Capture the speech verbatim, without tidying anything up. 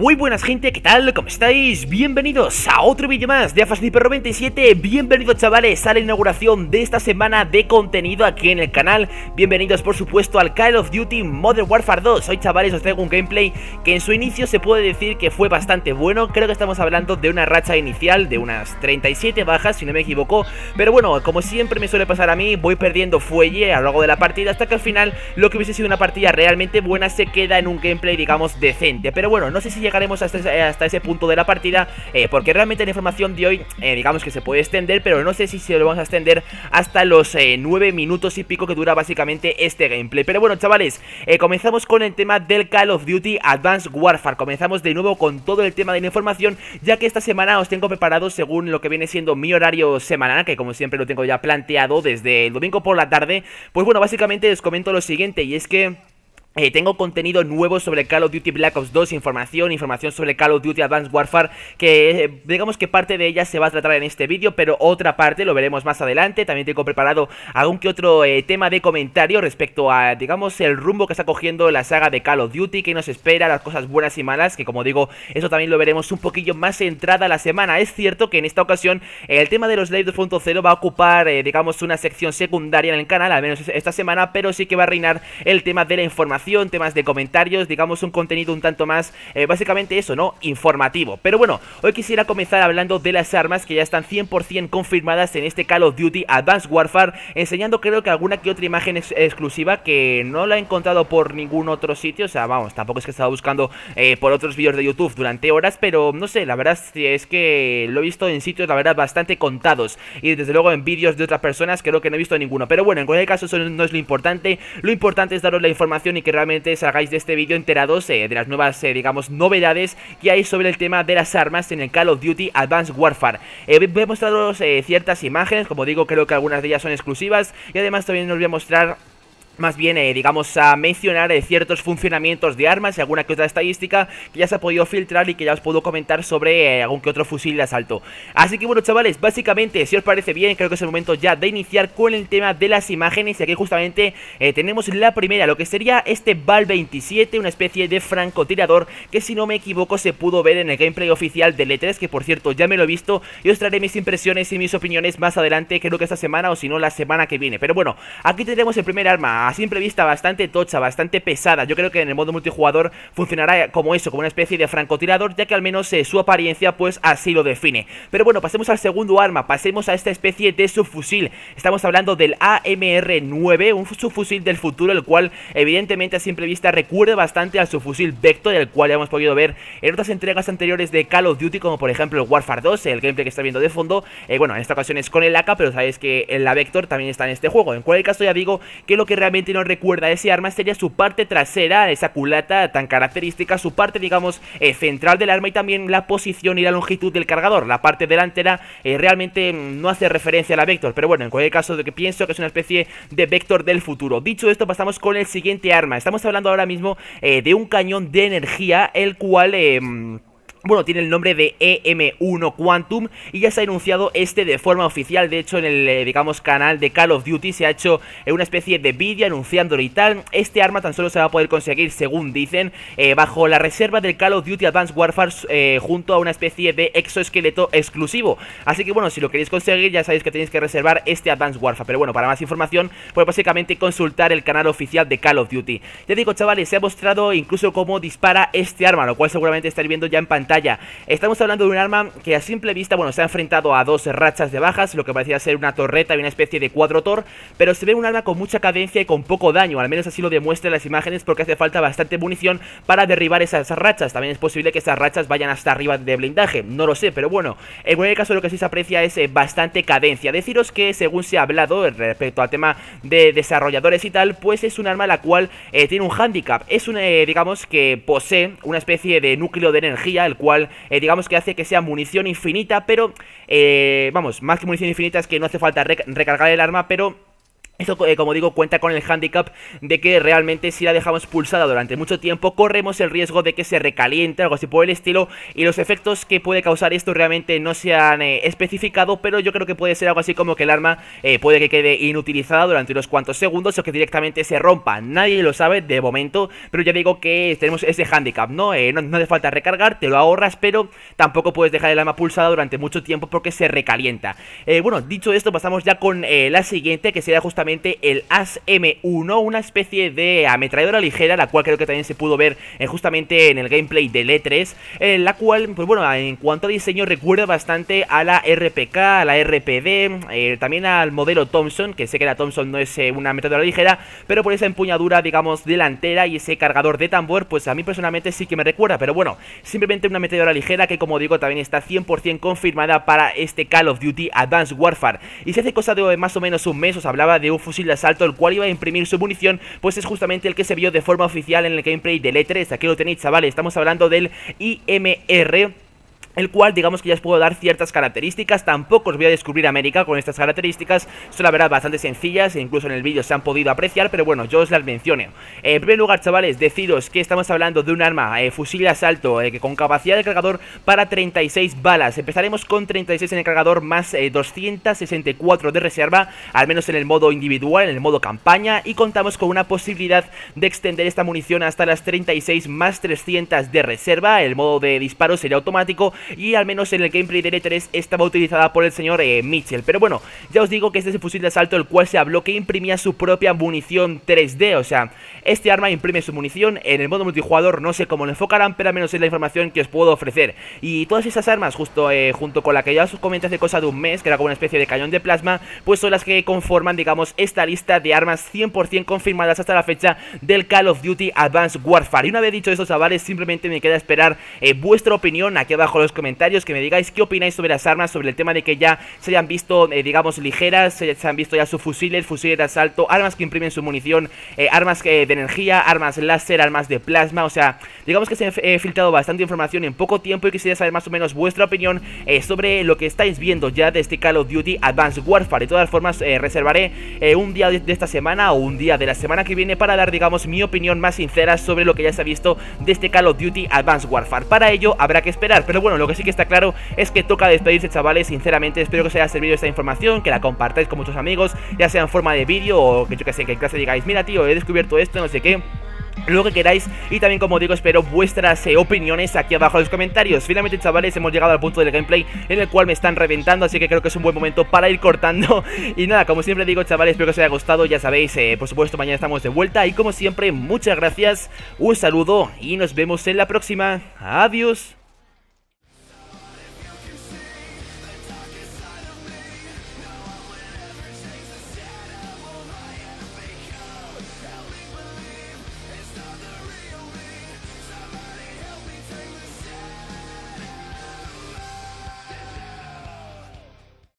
Muy buenas gente, ¿qué tal? ¿Cómo estáis? Bienvenidos a otro vídeo más de AFASniper noventa y siete. Bienvenidos chavales a la inauguración de esta semana de contenido aquí en el canal. Bienvenidos por supuesto al Call of Duty Modern Warfare dos. Hoy chavales os traigo un gameplay que en su inicio se puede decir que fue bastante bueno. Creo que estamos hablando de una racha inicial de unas treinta y siete bajas si no me equivoco. Pero bueno, como siempre me suele pasar a mí, voy perdiendo fuelle a lo largo de la partida hasta que al final lo que hubiese sido una partida realmente buena se queda en un gameplay digamos decente. Pero bueno, no sé si llegaremos hasta ese, hasta ese punto de la partida, eh, porque realmente la información de hoy, eh, digamos que se puede extender, pero no sé si se lo vamos a extender hasta los eh, nueve minutos y pico que dura básicamente este gameplay. Pero bueno chavales, eh, comenzamos con el tema del Call of Duty Advanced Warfare. Comenzamos de nuevo con todo el tema de la información, ya que esta semana os tengo preparado según lo que viene siendo mi horario semanal, que como siempre lo tengo ya planteado desde el domingo por la tarde. Pues bueno, básicamente os comento lo siguiente, y es que Eh, tengo contenido nuevo sobre Call of Duty Black Ops dos, información, información sobre Call of Duty Advanced Warfare, que eh, digamos que parte de ella se va a tratar en este vídeo, pero otra parte lo veremos más adelante. También tengo preparado algún que otro eh, tema de comentario respecto a, digamos, el rumbo que está cogiendo la saga de Call of Duty, que nos espera, las cosas buenas y malas, que como digo, eso también lo veremos un poquillo más centrada la semana. Es cierto que en esta ocasión eh, el tema de los live dos punto cero va a ocupar, eh, digamos, una sección secundaria en el canal, al menos esta semana, pero sí que va a reinar el tema de la información, temas de comentarios, digamos un contenido un tanto más, eh, básicamente eso, ¿no? Informativo. Pero bueno, hoy quisiera comenzar hablando de las armas que ya están cien por cien confirmadas en este Call of Duty Advanced Warfare, enseñando creo que alguna que otra imagen ex exclusiva que no la he encontrado por ningún otro sitio. O sea, vamos, tampoco es que he estado buscando eh, por otros vídeos de YouTube durante horas, pero no sé, la verdad es que lo he visto en sitios, la verdad, bastante contados, y desde luego en vídeos de otras personas creo que no he visto ninguno. Pero bueno, en cualquier caso eso no es lo importante. Lo importante es daros la información y que realmente salgáis de este vídeo enterados eh, de las nuevas, eh, digamos, novedades que hay sobre el tema de las armas en el Call of Duty Advanced Warfare. Eh, voy a mostraros eh, ciertas imágenes, como digo, creo que algunas de ellas son exclusivas, y además también os voy a mostrar más bien, eh, digamos, a mencionar eh, ciertos funcionamientos de armas y alguna que otra estadística que ya se ha podido filtrar y que ya os puedo comentar sobre eh, algún que otro fusil de asalto. Así que bueno chavales, básicamente, si os parece bien, creo que es el momento ya de iniciar con el tema de las imágenes. Y aquí justamente eh, tenemos la primera, lo que sería este Val veintisiete, una especie de francotirador que si no me equivoco se pudo ver en el gameplay oficial del E tres, que por cierto ya me lo he visto, y os traeré mis impresiones y mis opiniones más adelante, creo que esta semana o si no la semana que viene. Pero bueno, aquí tenemos el primer arma, a simple vista bastante tocha, bastante pesada. Yo creo que en el modo multijugador funcionará como eso, como una especie de francotirador, ya que al menos eh, su apariencia pues así lo define. Pero bueno, pasemos al segundo arma, pasemos a esta especie de subfusil. Estamos hablando del A M R nueve, un subfusil del futuro, el cual evidentemente a simple vista recuerda bastante al subfusil Vector, el cual ya hemos podido ver en otras entregas anteriores de Call of Duty, como por ejemplo el Warfare dos, el gameplay que está viendo de fondo. eh, Bueno, en esta ocasión es con el A K, pero sabéis que la Vector también está en este juego. En cualquier caso ya digo que lo que realmente nos recuerda a ese arma sería su parte trasera, esa culata tan característica, su parte digamos eh, central del arma, y también la posición y la longitud del cargador. La parte delantera eh, realmente no hace referencia a la Vector, pero bueno, en cualquier caso de que pienso que es una especie de Vector del futuro. Dicho esto, pasamos con el siguiente arma. Estamos hablando ahora mismo eh, de un cañón de energía, el cual Eh, bueno, tiene el nombre de E M uno Quantum, y ya se ha anunciado este de forma oficial. De hecho, en el, eh, digamos, canal de Call of Duty se ha hecho eh, una especie de vídeo anunciándolo y tal. Este arma tan solo se va a poder conseguir, según dicen, eh, bajo la reserva del Call of Duty Advanced Warfare, eh, junto a una especie de exoesqueleto exclusivo. Así que bueno, si lo queréis conseguir ya sabéis que tenéis que reservar este Advanced Warfare. Pero bueno, para más información, pues básicamente consultar el canal oficial de Call of Duty. Ya digo chavales, se ha mostrado incluso cómo dispara este arma, lo cual seguramente estaréis viendo ya en pantalla. Estamos hablando de un arma que a simple vista, bueno, se ha enfrentado a dos rachas de bajas, lo que parecía ser una torreta y una especie de cuatro tor, pero se ve un arma con mucha cadencia y con poco daño, al menos así lo demuestran las imágenes, porque hace falta bastante munición para derribar esas rachas. También es posible que esas rachas vayan hasta arriba de blindaje, no lo sé, pero bueno, en cualquier caso lo que sí se aprecia es eh, bastante cadencia. Deciros que según se ha hablado respecto al tema de desarrolladores y tal, pues es un arma la cual eh, tiene un handicap, es un, eh, digamos que posee una especie de núcleo de energía, el cual eh, digamos que hace que sea munición infinita, pero eh, vamos, más que munición infinita es que no hace falta rec recargar el arma, pero Esto, eh, como digo, cuenta con el handicap de que realmente si la dejamos pulsada durante mucho tiempo corremos el riesgo de que se recaliente, algo así por el estilo, y los efectos que puede causar esto realmente no se han eh, especificado, pero yo creo que puede ser algo así como que el arma eh, puede que quede inutilizada durante unos cuantos segundos o que directamente se rompa. Nadie lo sabe de momento, pero ya digo que tenemos ese handicap, ¿no? Eh, no, no hace falta recargar, te lo ahorras, pero tampoco puedes dejar el arma pulsada durante mucho tiempo porque se recalienta. Eh, bueno, dicho esto, pasamos ya con eh, la siguiente, que sería justamente el A S M uno, una especie de ametralladora ligera, la cual creo que también se pudo ver eh, justamente en el gameplay del E tres, eh, la cual, pues bueno, en cuanto a diseño recuerda bastante a la R P K, a la R P D, eh, también al modelo Thompson, que sé que la Thompson no es eh, una ametralladora ligera, pero por esa empuñadura, digamos, delantera y ese cargador de tambor, pues a mí personalmente sí que me recuerda, pero bueno, simplemente una ametralladora ligera que, como digo, también está cien por cien confirmada para este Call of Duty Advanced Warfare. Y si hace cosa de más o menos un mes os hablaba de un fusil de asalto el cual iba a imprimir su munición, pues es justamente el que se vio de forma oficial en el gameplay del E tres. Aquí lo tenéis, chavales, estamos hablando del I M R, el cual digamos que ya os puedo dar ciertas características. Tampoco os voy a descubrir América con estas características, son la verdad bastante sencillas e incluso en el vídeo se han podido apreciar, pero bueno, yo os las menciono. En primer lugar, chavales, deciros que estamos hablando de un arma, eh, fusil de asalto, eh, con capacidad de cargador para treinta y seis balas. Empezaremos con treinta y seis en el cargador más eh, doscientos sesenta y cuatro de reserva, al menos en el modo individual, en el modo campaña, y contamos con una posibilidad de extender esta munición hasta las treinta y seis más trescientos de reserva. El modo de disparo sería automático y al menos en el gameplay del E tres estaba utilizada por el señor eh, Mitchell. Pero bueno, ya os digo que este es el fusil de asalto el cual se habló que imprimía su propia munición tres D, o sea, este arma imprime su munición. En el modo multijugador no sé cómo lo enfocarán, pero al menos es la información que os puedo ofrecer. Y todas esas armas, justo eh, junto con la que ya os comenté hace cosa de un mes, que era como una especie de cañón de plasma, pues son las que conforman, digamos, esta lista de armas cien por cien confirmadas hasta la fecha del Call of Duty Advanced Warfare. Y una vez dicho eso, chavales, simplemente me queda esperar eh, vuestra opinión aquí abajo en los comentarios, que me digáis qué opináis sobre las armas, sobre el tema de que ya se hayan visto, eh, digamos, ligeras, se, se han visto ya sus fusiles, fusiles de asalto, armas que imprimen su munición, eh, armas eh, de energía, armas láser, armas de plasma. O sea, digamos que se ha eh, filtrado bastante información en poco tiempo y quisiera saber más o menos vuestra opinión eh, sobre lo que estáis viendo ya de este Call of Duty Advanced Warfare. De todas formas, eh, reservaré eh, un día de, de esta semana o un día de la semana que viene para dar, digamos, mi opinión más sincera sobre lo que ya se ha visto de este Call of Duty Advanced Warfare. Para ello habrá que esperar, pero bueno, lo que sí que está claro es que toca despedirse, chavales. Sinceramente espero que os haya servido esta información, que la compartáis con muchos amigos, ya sea en forma de vídeo o que yo que sé, que en clase digáis, mira tío, he descubierto esto, no sé qué, lo que queráis. Y también, como digo, espero vuestras eh, opiniones aquí abajo en los comentarios. Finalmente, chavales, hemos llegado al punto del gameplay en el cual me están reventando, así que creo que es un buen momento para ir cortando. Y nada, como siempre digo, chavales, espero que os haya gustado. Ya sabéis, eh, por supuesto, mañana estamos de vuelta. Y como siempre, muchas gracias, un saludo y nos vemos en la próxima. Adiós.